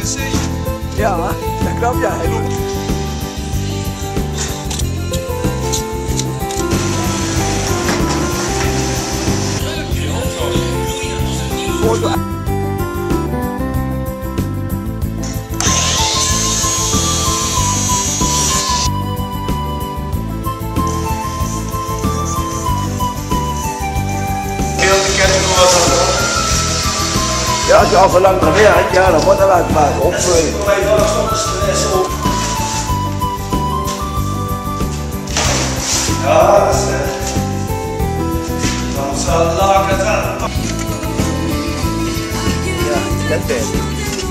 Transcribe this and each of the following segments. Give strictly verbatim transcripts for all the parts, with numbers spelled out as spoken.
Ja, dat klopt, ja. Foto. Ja, als je al zo lang werkt, ja, dan wordt dat uitmaken, opvullen. Ja, dat is het. Dan zal het laken aan. Ja, dat is het.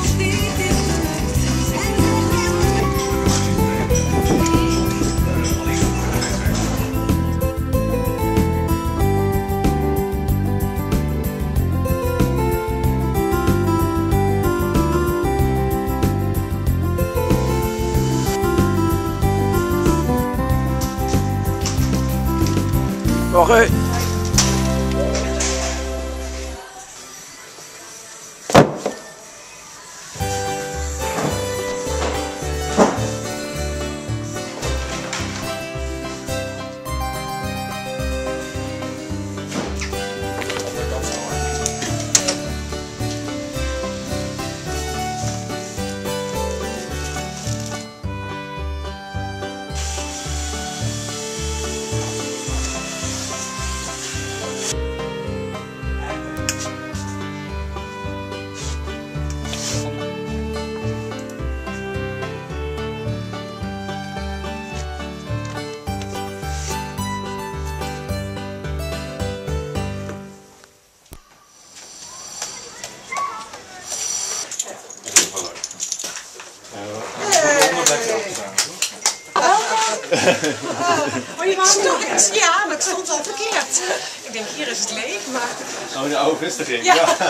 Nog één. Oh, je was nog? Ja, maar het stond al verkeerd. Ik denk, hier is het leeg, maar... Oh, de oude vestiging. Ja. Ja.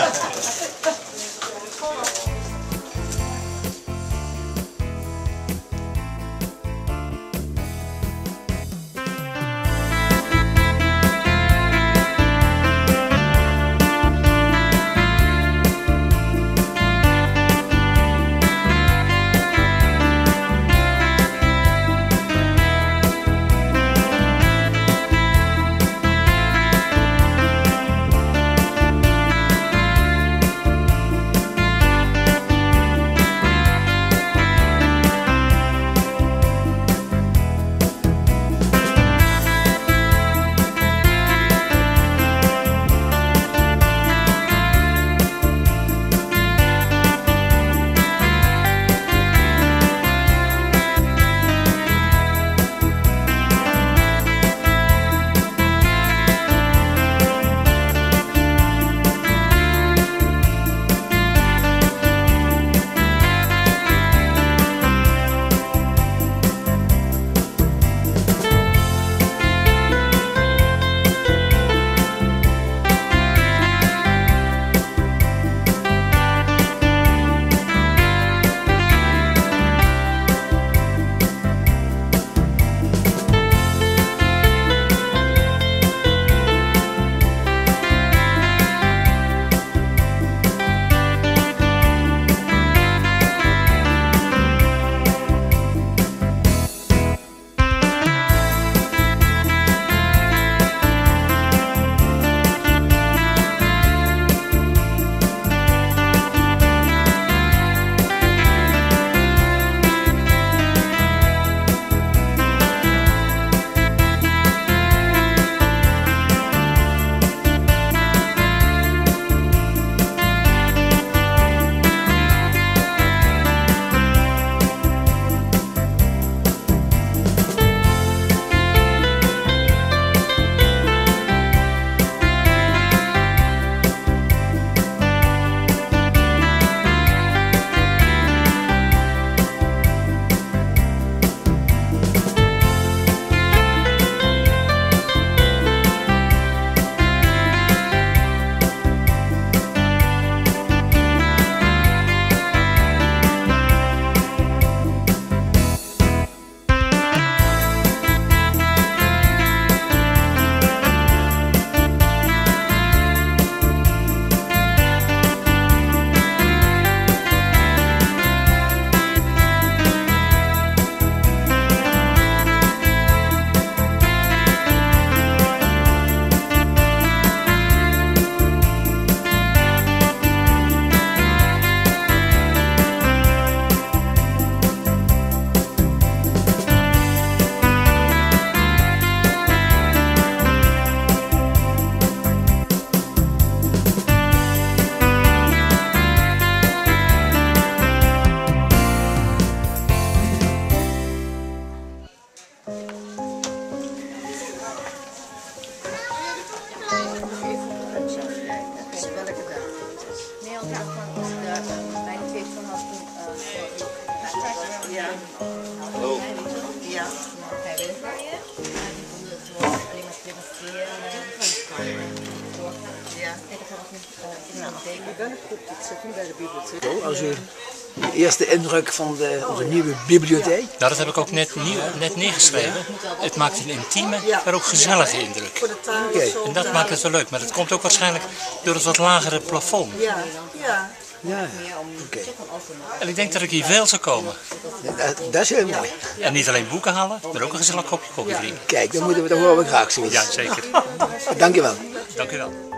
Als u de eerste indruk van de, onze nieuwe bibliotheek? Nou, dat heb ik ook net, nieuw, net neergeschreven. Het maakt een intieme, maar ook gezellige indruk. Okay. En dat maakt het zo leuk. Maar dat komt ook waarschijnlijk door het wat lagere plafond. Ja, ja. Ja, oké. Okay. En ik denk dat ik hier veel zou komen. Dat, dat is heel mooi. En niet alleen boeken halen, maar ook een gezellig kopje koffie drinken. Kijk, dan moeten we, dat horen we graag zoiets. Ja, zeker. Dank je wel. Dank u wel.